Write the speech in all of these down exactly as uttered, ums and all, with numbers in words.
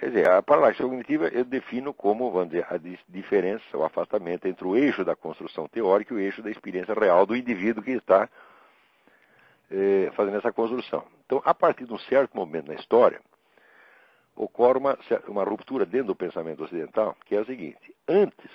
Quer dizer, a paralaxe cognitiva eu defino como, vamos dizer, a diferença, o afastamento entre o eixo da construção teórica e o eixo da experiência real do indivíduo que está eh, fazendo essa construção. Então, a partir de um certo momento na história, ocorre uma, uma ruptura dentro do pensamento ocidental, que é o seguinte: antes,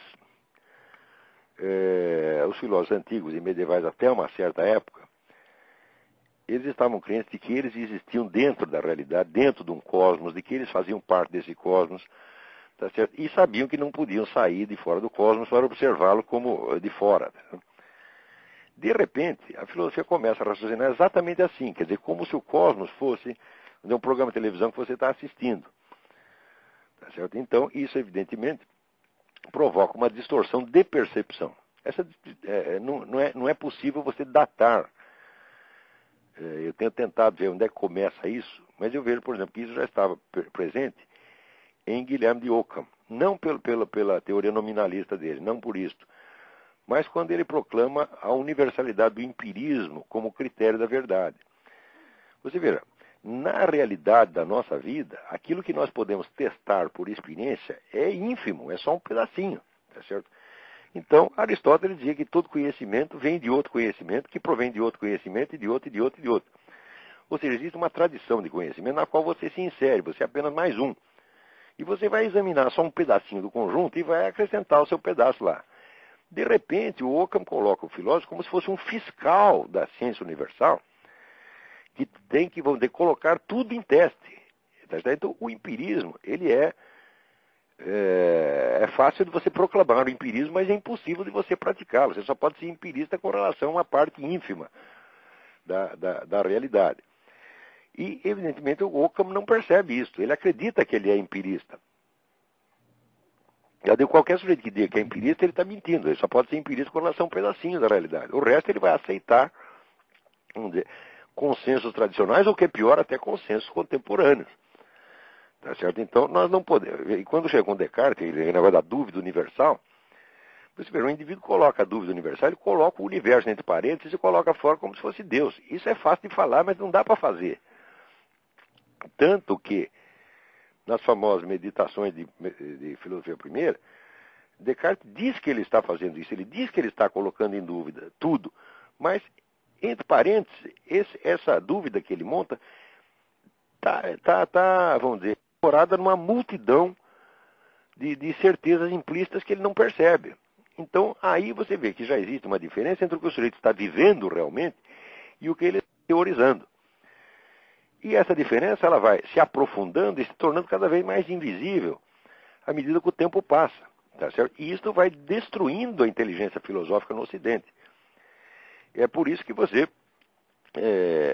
eh, os filósofos antigos e medievais até uma certa época, eles estavam crentes de que eles existiam dentro da realidade, dentro de um cosmos, de que eles faziam parte desse cosmos, tá certo? E sabiam que não podiam sair de fora do cosmos para observá-lo como de fora. Tá? De repente, a filosofia começa a raciocinar exatamente assim, quer dizer, como se o cosmos fosse um programa de televisão que você está assistindo. Tá certo? Então, isso evidentemente provoca uma distorção de percepção. Essa, é, não, não, é, não é possível você datar. Eu tenho tentado ver onde é que começa isso, mas eu vejo, por exemplo, que isso já estava presente em Guilherme de Ockham. Não pelo, pela, pela teoria nominalista dele, não por isso, mas quando ele proclama a universalidade do empirismo como critério da verdade. Você verá, na realidade da nossa vida, aquilo que nós podemos testar por experiência é ínfimo, é só um pedacinho, tá certo? Então, Aristóteles dizia que todo conhecimento vem de outro conhecimento, que provém de outro conhecimento, e de outro, e de outro, e de outro. Ou seja, existe uma tradição de conhecimento na qual você se insere, você é apenas mais um. E você vai examinar só um pedacinho do conjunto e vai acrescentar o seu pedaço lá. De repente, o Ockham coloca o filósofo como se fosse um fiscal da ciência universal, que tem que, vamos dizer, colocar tudo em teste. Então, o empirismo, ele é... É, é fácil de você proclamar o empirismo, mas é impossível de você praticá-lo. Você só pode ser empirista com relação a uma parte ínfima da, da, da realidade. E, evidentemente, o Ockham não percebe isso. Ele acredita que ele é empirista. Já deu qualquer sujeito que diga que é empirista, ele está mentindo. Ele só pode ser empirista com relação a um pedacinho da realidade. O resto ele vai aceitar, vamos dizer, consensos tradicionais, ou que é pior, até consensos contemporâneos. Tá certo? Então, nós não podemos... E quando chega com Descartes, ele negócio da dúvida universal, você vê, o indivíduo coloca a dúvida universal, ele coloca o universo entre parênteses e coloca fora como se fosse Deus. Isso é fácil de falar, mas não dá para fazer. Tanto que, nas famosas meditações de, de filosofia primeira, Descartes diz que ele está fazendo isso, ele diz que ele está colocando em dúvida tudo, mas, entre parênteses, esse, essa dúvida que ele monta está, tá, tá, vamos dizer, incorporada numa multidão de, de certezas implícitas que ele não percebe. Então, aí você vê que já existe uma diferença entre o que o sujeito está vivendo realmente e o que ele está teorizando. E essa diferença ela vai se aprofundando e se tornando cada vez mais invisível à medida que o tempo passa. Tá certo? E isso vai destruindo a inteligência filosófica no Ocidente. É por isso que você... É,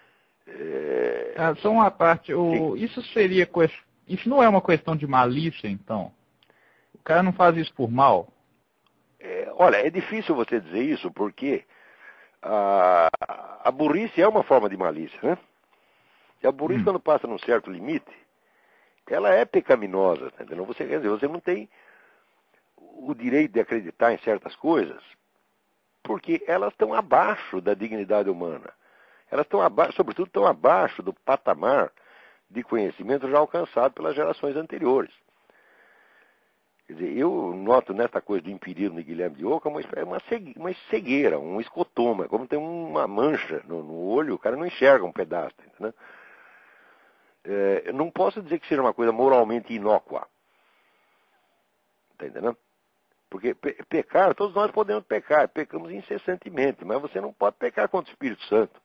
É... Ah, só uma parte, o... isso seria... Isso não é uma questão de malícia, então? O cara não faz isso por mal? É, olha, é difícil você dizer isso, porque a, a burrice é uma forma de malícia, né? E a burrice, hum. quando passa num certo limite, ela é pecaminosa, tá entendendo? Você, quer dizer, você não tem o direito de acreditar em certas coisas, porque elas estão abaixo da dignidade humana. Elas estão abaixo, sobretudo, estão abaixo do patamar de conhecimento já alcançado pelas gerações anteriores. Quer dizer, eu noto nessa coisa do empirismo de Guilherme de Ockham uma, uma cegueira, um escotoma, como tem uma mancha no, no olho, o cara não enxerga um pedaço, entendeu? É, eu não posso dizer que seja uma coisa moralmente inócua. Está entendendo? Porque pe pecar, todos nós podemos pecar, pecamos incessantemente, mas você não pode pecar contra o Espírito Santo.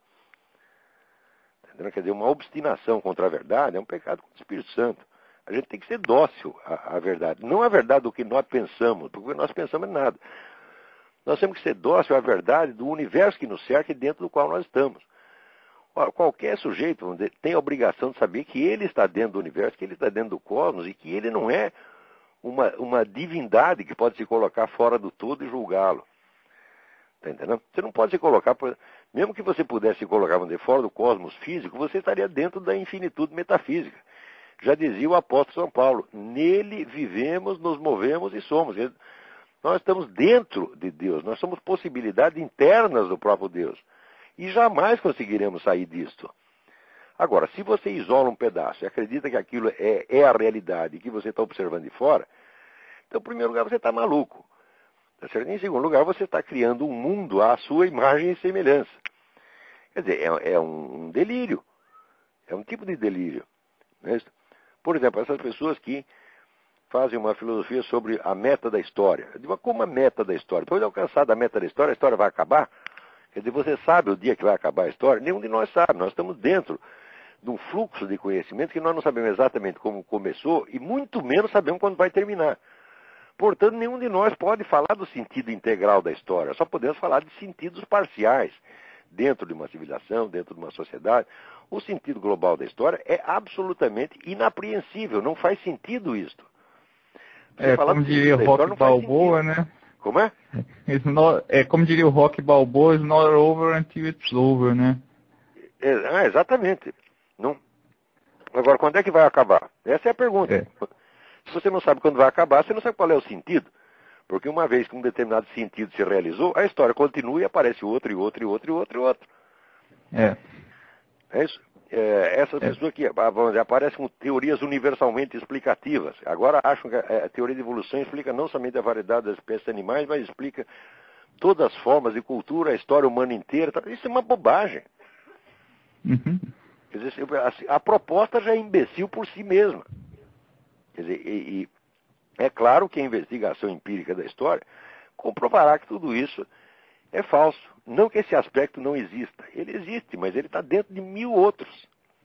Tá entendendo? Quer dizer, uma obstinação contra a verdade é um pecado contra o Espírito Santo. A gente tem que ser dócil à, à verdade. Não à verdade do que nós pensamos, porque nós pensamos em nada. Nós temos que ser dócil à verdade do universo que nos cerca e dentro do qual nós estamos. Ora, qualquer sujeito vamos dizer, tem a obrigação de saber que ele está dentro do universo, que ele está dentro do cosmos e que ele não é uma, uma divindade que pode se colocar fora do todo e julgá-lo. Está entendendo? Você não pode se colocar, mesmo que você pudesse se colocar vamos dizer, fora do cosmos físico, você estaria dentro da infinitude metafísica. Já dizia o apóstolo São Paulo, nele vivemos, nos movemos e somos. Nós estamos dentro de Deus, nós somos possibilidades internas do próprio Deus. E jamais conseguiremos sair disto. Agora, se você isola um pedaço e acredita que aquilo é, é a realidade e que você está observando de fora, então, em primeiro lugar, você está maluco. Tá certo? Em segundo lugar, você está criando um mundo à sua imagem e semelhança. Quer dizer, é, é um, um delírio. É um tipo de delírio. Não é isso? Por exemplo, essas pessoas que fazem uma filosofia sobre a meta da história. Eu digo, como a meta da história? Depois de alcançar da meta da história, a história vai acabar? Quer dizer, você sabe o dia que vai acabar a história? Nenhum de nós sabe. Nós estamos dentro de um fluxo de conhecimento que nós não sabemos exatamente como começou e muito menos sabemos quando vai terminar. Portanto, nenhum de nós pode falar do sentido integral da história. Só podemos falar de sentidos parciais dentro de uma civilização, dentro de uma sociedade. O sentido global da história é absolutamente inapreensível. Não faz sentido isto. Você é, como diria o Rock Balboa, né? Como é? Not, é como diria o Rock Balboa, it's not over until it's over, né? É, ah, exatamente. Não. Agora, quando é que vai acabar? Essa é a pergunta. É. Se você não sabe quando vai acabar, você não sabe qual é o sentido. Porque uma vez que um determinado sentido se realizou, a história continua e aparece outro, e outro, e outro, e outro, e outro. É. É isso. É, essas é. pessoas que vamos dizer, aparecem com teorias universalmente explicativas. Agora acham que a, a teoria de evolução explica não somente a variedade das espécies animais, mas explica todas as formas de cultura, a história humana inteira. Isso é uma bobagem. Uhum. Quer dizer, a, a proposta já é imbecil por si mesma. Quer dizer, e, e é claro que a investigação empírica da história comprovará que tudo isso é falso. Não que esse aspecto não exista. Ele existe, mas ele está dentro de mil outros.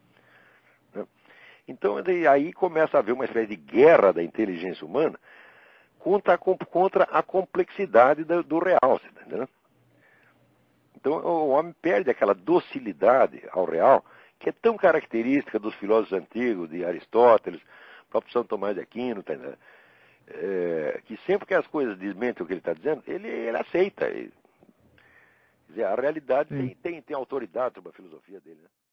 Então, aí começa a haver uma espécie de guerra da inteligência humana contra a, contra a complexidade do, do real. Você tá entendendo? Então, o homem perde aquela docilidade ao real, que é tão característica dos filósofos antigos, de Aristóteles, próprio São Tomás de Aquino, tá entendendo? É, que sempre que as coisas desmentem o que ele está dizendo, ele, ele aceita. Ele, quer dizer, a realidade tem, tem, tem autoridade sobre a filosofia dele, né?